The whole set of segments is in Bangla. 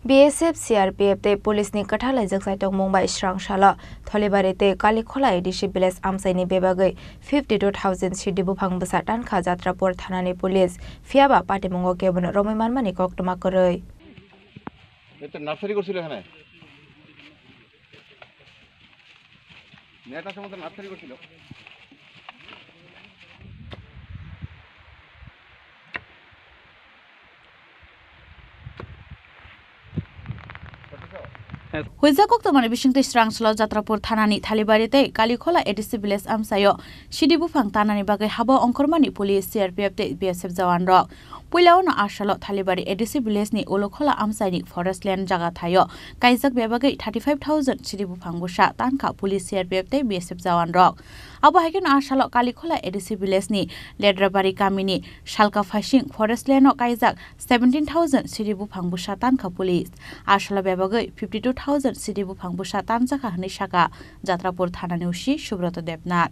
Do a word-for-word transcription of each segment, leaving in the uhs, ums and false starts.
B S F C R P F te police ni kathal ajak sai tong Mumbai Srang Shala Tholibari te Kalikhola A D C village amsai ni bebagai fifty-two thousand sidi bufang besa tan kha Jatrapur thana ni police fiaba patimongo kebon Romai Manmani koktoma koroi এটা নার্সারি করছিল এখানে নেটা সময় নার্সারি করছিল Huizakok to mani bising te Srang Shala Jatrapur thanani Thalibarite Kalikhola A D C village amsayo sidi bufang tanani bagai haba ongkormani police C R P F te B S F jawan rok Puilao na Ashalo Thalibari A D C village ni Olokhola amsaini forest land jaga thayo kaijak bebagai thirty-five thousand sidi bufang busa tanka police C R P F te B S F jawan rok abo hakin Ashalo Kalikhola A D C village ni Ledrabari kamini Shalka Fashing forest land no kaijak seventeen thousand sidi bufang busa tanka police Ashalo bebagai fifty-two thousand sidi bufang busa tanjaka hani shaka Jatrapur thana neushi Subroto Debnath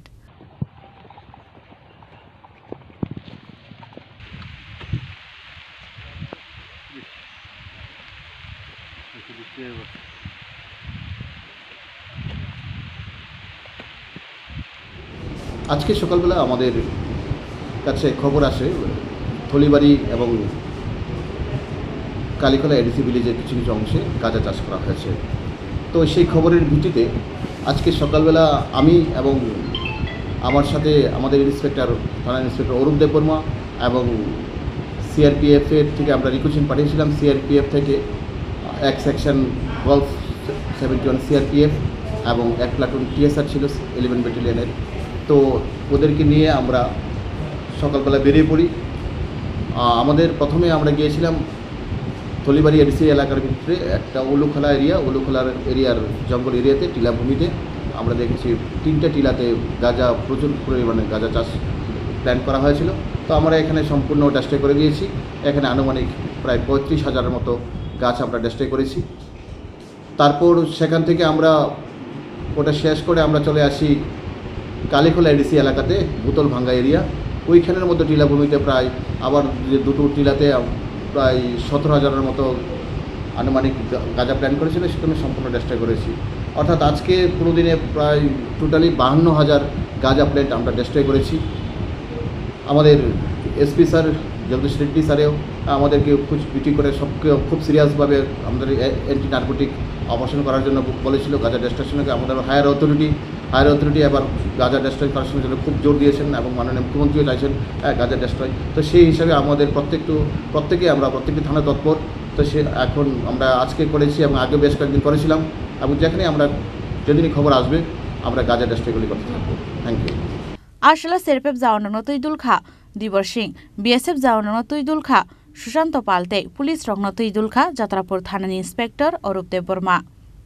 আজকে সকালবেলা আমাদের কাছে খবর আসে থলিবাড়ি এবং কালিখোলা এডিসি ভিলেজের কিছু কিছু অংশে গাঁজা চাষ করা হয়েছে তো সেই খবরের ভিত্তিতে আজকে সকালবেলা আমি এবং আমার সাথে আমাদের ইন্সপেক্টর থানা ইন্সপেক্টর অরূপ দেববর্মা এবং সিআরপিএফ এর থেকে আমরা রিকুয়েশন পাঠিয়েছিলাম সিআরপিএফ থেকে এক section golf seventy one CRPF এবং এক প্লাটুন টিএসআর ছিল ইলেভেন ব্যাটালিয়নের তো ওদেরকে নিয়ে আমরা সকালবেলা বেরিয়ে পড়ি আমাদের প্রথমে আমরা গিয়েছিলাম থলিবাড়ি এডিসি এলাকার ভিতরে একটা ওলুখোলা এরিয়া ওলুখোলার এরিয়ার জঙ্গল এরিয়াতে টিলাভূমিতে আমরা দেখেছি তিনটা টিলাতে গাঁজা প্রচুর পরিমাণে গাঁজা চাষ প্ল্যান করা হয়েছিল তো আমরা এখানে সম্পূর্ণ ডেস্ট্রয় করে দিয়েছি এখানে আনুমানিক প্রায় পঁয়ত্রিশ হাজারের মতো গাছ আমরা ডেস্ট্রয় করেছি তারপর সেখান থেকে আমরা ওটা শেষ করে আমরা চলে আসি কালিখোলা এডিসি এলাকাতে বোতল ভাঙ্গা এরিয়া ওইখানের মধ্যে টিলাভূমিতে প্রায় আবার দুটো টিলাতে প্রায় সতেরো হাজারের মতো আনুমানিক গাঁজা প্ল্যান করেছিল সেখানে সম্পূর্ণ ডেস্ট্রয় করেছি অর্থাৎ আজকে পুরো দিনে প্রায় টোটালি বাহান্ন হাজার গাঁজা প্ল্যান্ট আমরা ডেস্ট্রয় করেছি আমাদের এসপি স্যার জগদীশ রেড্ডি স্যারেও আমাদেরকে খুব পিটি করে সবকে খুব সিরিয়াসভাবে আমাদের অ্যান্টি নার্কোটিক অপারেশন করার জন্য বলেছিল গাঁজা ডেস্ট্রাকশনকে আমাদের হায়ার অথরিটি হায়ার অথরিটি এবার গাঁজা ডেস্ট্রয় করার জন্য খুব জোর দিয়েছেন এবং মাননীয় মুখ্যমন্ত্রীও চাইছেন গাঁজা ডেস্ট্রয় তো সেই হিসাবে আমাদের প্রত্যেকটু প্রত্যেকে আমরা প্রত্যেকটি থানা তৎপর তো সে এখন আমরা আজকে করেছি এবং আগে বেশ কয়েকদিন করেছিলাম এবং যেখানে আমরা যেদিনই খবর আসবে আমরা গাঁজা ডেস্ট্রয়গুলি করতে থাকবো thank you Ashla Serpep Zaunano Tuidul Kha Dibor Singh B S F Zaunano Tuidul Kha Shushanto Palte Police Rogno Tuidul Kha Jatrapur Thana Inspector Orup Deborma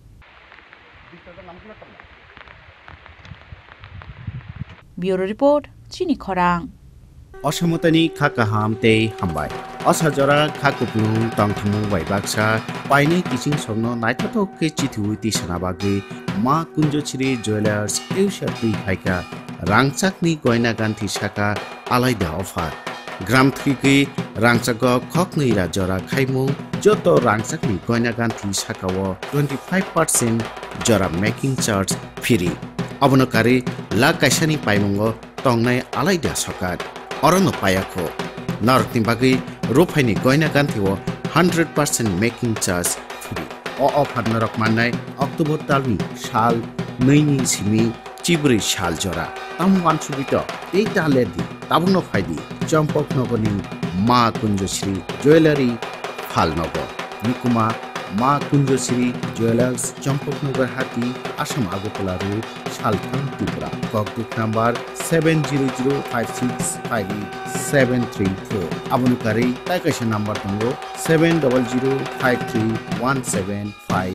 Bureau Report Chini Khorang Osamotani Khakaham Te Hambai Osajora Khakupung Tangthamu Waibaksa Paine Kichin Sogno Naitato Ke Chitu Tisanabagi Ma Kunjochiri Jewelers Eushapi Haika Rangchakni Goina Ganthi Shaka Alaida Offer Gram Thiki Rangchako Khokni Rajora Khaimu Joto Rangchakni Goina Ganthi Shakawo twenty-five percent Jora Making Charge Free Abonokari La Kaishani Paimungo Tongnai Alaida Sokat Orono Payako Nartni Bagi Rupaini Goina Ganthi one hundred percent Making Charge Free O Offer Narok Manai October Talmi Shal Naini Simi Chibri Shal Jora Tam Wansubito Eita Ledi Tabuno Faidi Champok Nogoni Ma Kunjoshri Jewelry Halnogo Nikuma Ma Kunjoshri Jewelers Champok Nogar Hati Assam Agartala Road Shaltan Tripura Kokbook number seven zero zero five six five eight seven three four Abonukari Taikasha number Tango seven zero zero five three one seven five